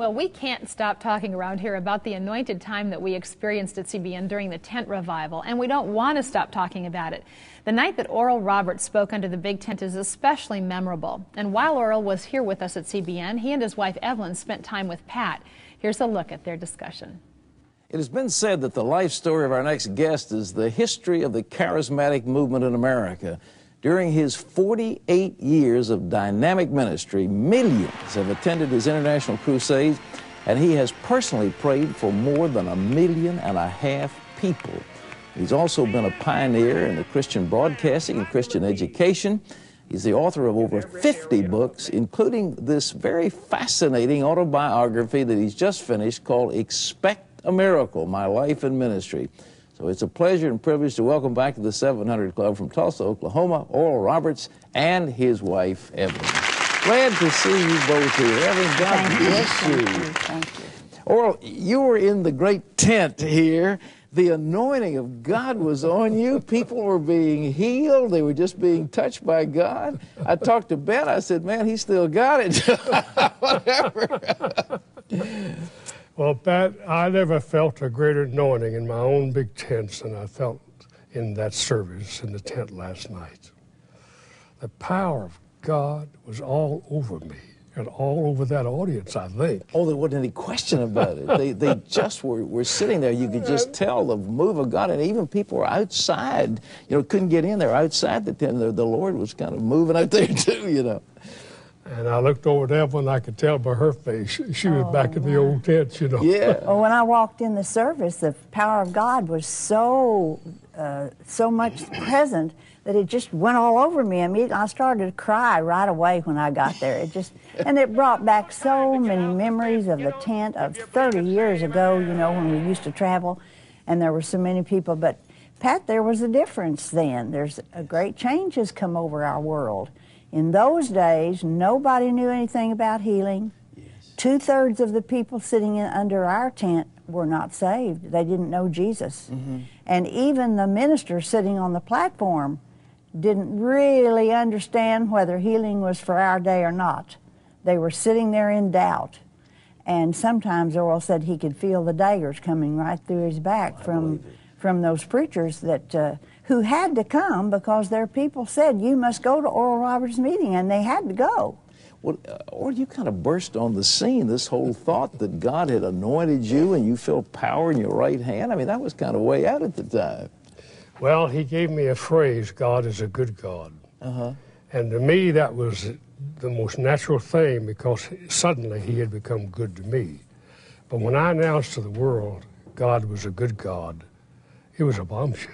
Well, we can't stop talking around here about the anointed time that we experienced at CBN during the tent revival, and we don't want to stop talking about it. The night that Oral Roberts spoke under the big tent is especially memorable. And while Oral was here with us at CBN, he and his wife Evelyn spent time with Pat. Here's a look at their discussion. It has been said that the life story of our next guest is the history of the charismatic movement in America. During his 48 years of dynamic ministry, millions have attended his international crusades, and he has personally prayed for more than 1.5 million people. He's also been a pioneer in the Christian broadcasting and Christian education. He's the author of over 50 books, including this very fascinating autobiography that he's just finished called Expect a Miracle, My Life and Ministry. So it's a pleasure and privilege to welcome back to the 700 Club from Tulsa, Oklahoma, Oral Roberts and his wife, Evelyn. Glad to see you both here. Evelyn, God bless you. Thank you. Oral, you were in the great tent here. The anointing of God was on you. People were being healed. They were just being touched by God. I talked to Ben. I said, man, he still got it. Whatever. Well, Pat, I never felt a greater anointing in my own big tents than I felt in that service in the tent last night. The power of God was all over me and all over that audience, I think. Oh, there wasn't any question about it. They just were sitting there. You could just tell the move of God. And even people were outside, couldn't get in there outside the tent. The Lord was kind of moving out there too, And I looked over at Evelyn, I could tell by her face. She was back in the old tent, Yeah. Well, when I walked in the service, the power of God was so much present that it just went all over me. I started to cry right away when I got there. And it brought back so many memories of the tent of 30 years ago, when we used to travel, and there were so many people. But, Pat, there was a difference then. There's a great change has come over our world. In those days, nobody knew anything about healing. Yes. 2/3 of the people sitting under our tent were not saved. They didn't know Jesus. Mm-hmm. And even the ministers sitting on the platform didn't really understand whether healing was for our day or not. They were sitting there in doubt. And sometimes Oral said he could feel the daggers coming right through his back from those preachers that who had to come because their people said, you must go to Oral Roberts' meeting, and they had to go. Well, or you kind of burst on the scene, this whole thought that God had anointed you and you felt power in your right hand. I mean, that was kind of way out at the time. Well, he gave me a phrase, God is a good God. Uh-huh. And to me, that was the most natural thing because suddenly he had become good to me. But when I announced to the world God was a good God, it was a bombshell.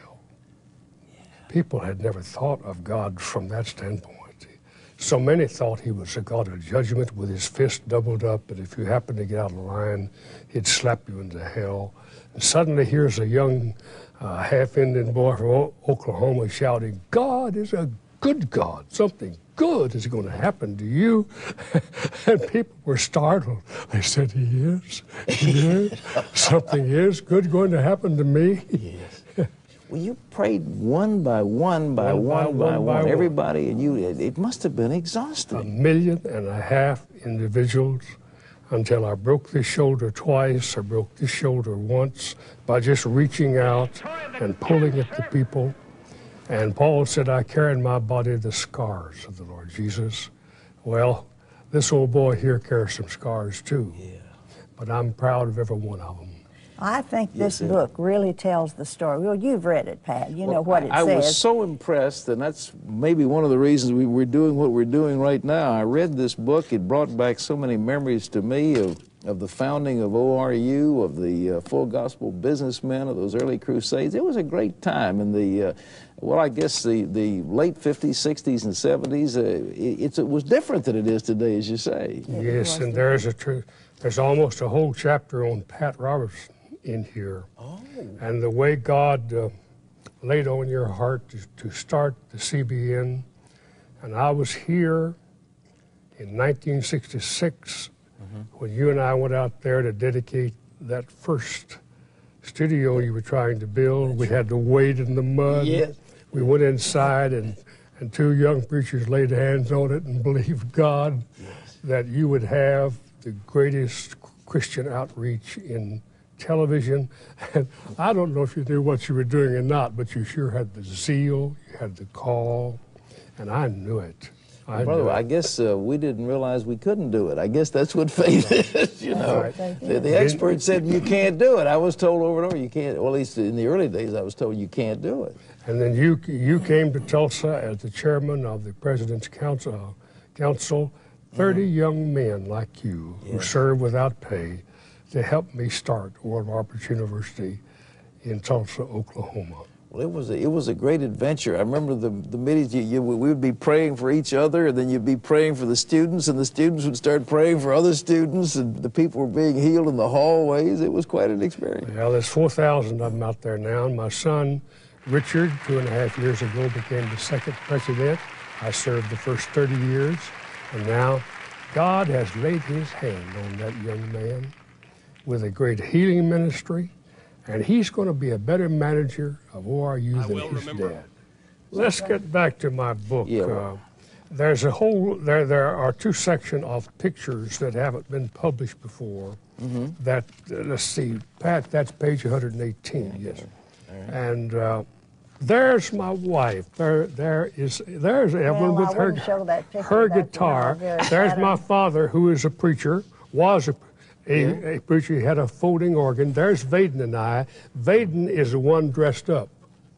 People had never thought of God from that standpoint. So many thought he was a God of judgment with his fist doubled up, and if you happened to get out of line, he'd slap you into hell. And suddenly here's a young half-Indian boy from Oklahoma shouting, God is a good God. Something good is going to happen to you. And people were startled. They said, he is. Something is good going to happen to me. Yes. Well, you prayed one by one, everybody, and it must have been exhausting. 1.5 million individuals until I broke this shoulder twice, I broke this shoulder once by just reaching out and pulling at the people. And Paul said, I carry in my body the scars of the Lord Jesus. Well, this old boy here carries some scars too. Yeah. But I'm proud of every one of them. I think this book really tells the story. Well, you've read it, Pat. You know what it says. I was so impressed, and that's maybe one of the reasons we're doing what we're doing right now. I read this book. It brought back so many memories to me of the founding of ORU, of the Full Gospel Businessmen, of those early crusades. It was a great time in the, I guess the late 50s, 60s, and 70s. It was different than it is today, as you say. Yes, and there's almost a whole chapter on Pat Roberts in here. Oh. And the way God laid on your heart to start the CBN. And I was here in 1966 when you and I went out there to dedicate that first studio you were trying to build. We had to wade in the mud. Yes. We went inside and 2 young preachers laid hands on it and believed God that you would have the greatest Christian outreach in television. And I don't know if you knew what you were doing or not, but you sure had the zeal, you had the call, and I knew it. Brother, I guess we didn't realize we couldn't do it. I guess that's what faith is, you know. Right. The expert said you can't do it. I was told over and over you can't. Well, at least in the early days, I was told you can't do it. And then you came to Tulsa as the chairman of the President's Council. 30 young men like you who served without pay to help me start Oral Roberts University in Tulsa, Oklahoma. Well, it was a great adventure. I remember the meetings. We would be praying for each other, and then you'd be praying for the students, and the students would start praying for other students, and the people were being healed in the hallways. It was quite an experience. Well, there's 4,000 of them out there now. And my son, Richard, 2.5 years ago, became the second president. I served the first 30 years, and now God has laid his hand on that young man with a great healing ministry. And he's going to be a better manager of ORU than his dad. Let's get back to my book. Yeah. There's a whole, there are 2 sections of pictures that haven't been published before. That, let's see, Pat, that's page 118, yes. Right. And there's my wife. There's Evelyn with her guitar. There's my father, who is a preacher, was a preacher. He had a folding organ. There's Vaden and I. Vaden is the one dressed up.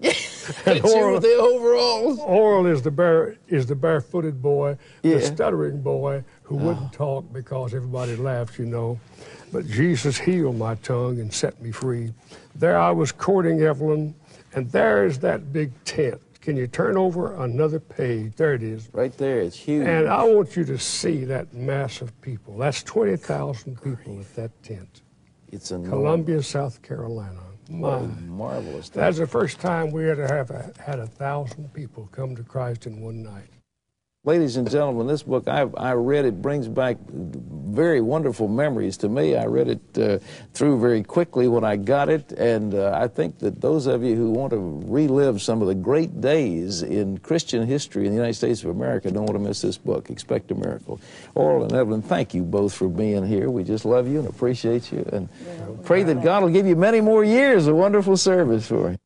And Oral, with the overalls. Oral is the barefooted boy, the stuttering boy who wouldn't talk because everybody laughs, you know. But Jesus healed my tongue and set me free. There I was courting Evelyn, and there's that big tent. Can you turn over another page? There it is. Right there, it's huge. And I want you to see that mass of people. That's 20,000 people at that tent. It's enormous. Columbia, South Carolina. Marvelous. That's the first time we ever have had 1,000 people come to Christ in one night. Ladies and gentlemen, this book, I read it, brings back very wonderful memories to me. I read it through very quickly when I got it, and I think that those of you who want to relive some of the great days in Christian history in the United States of America don't want to miss this book, Expect a Miracle. Oral and Evelyn, thank you both for being here. We just love you and appreciate you, and pray that God will give you many more years of wonderful service for you.